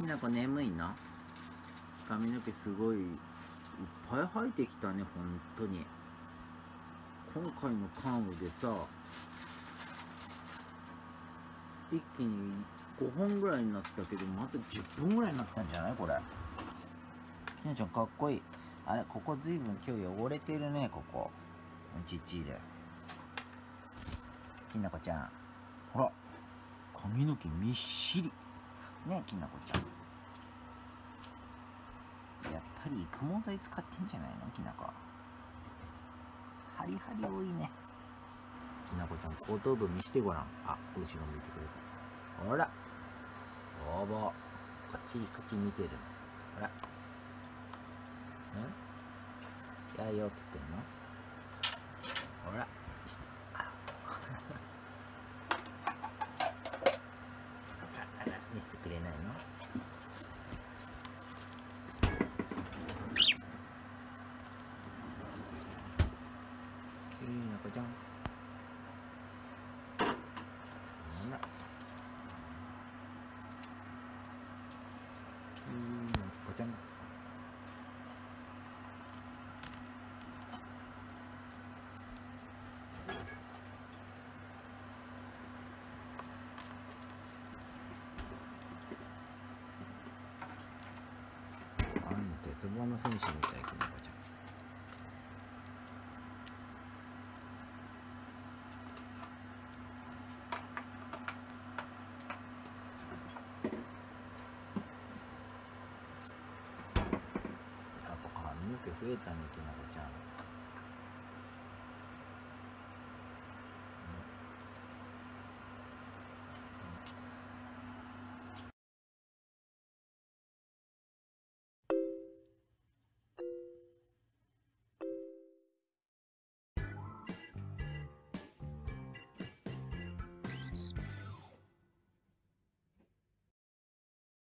なこ眠いの？髪の毛すごいいっぱい生えてきたね、ほんとに。今回の関羽でさ、一気に5本ぐらいになったけど、また10本ぐらいになったんじゃないこれ。きなちゃんかっこいい。あれ、ここずいぶん今日汚れてるね、ここ。ちっちいで。きなこちゃん。ほら、髪の毛みっしり。ね、きなこちゃん。やっぱり育毛剤使ってんじゃないのきなこ。ハリハリ多いね。きなこちゃん、後頭部見してごらん。あ、後ろ見てくれた。ほら。おぼ。こっち見てる。ほら。やよっつってんの？ほら。見せてくれないの？きなこちゃん。ほら。きなこちゃん。鉄棒の選手みたい、きなこちゃん。やっぱ髪の毛増えたね、きなこ